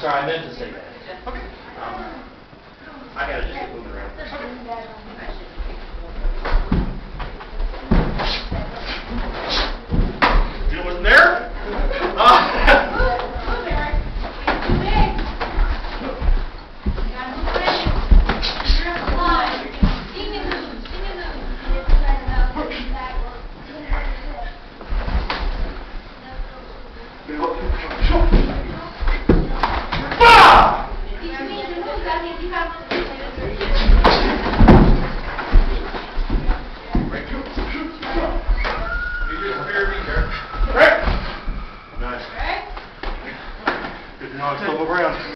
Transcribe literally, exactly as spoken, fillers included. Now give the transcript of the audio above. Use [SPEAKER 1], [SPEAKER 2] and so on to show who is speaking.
[SPEAKER 1] sorry, I meant to say that.
[SPEAKER 2] Okay.
[SPEAKER 1] Um, I gotta just get moving around. You wasn't there? Uh, Nice. Good to know I still move around.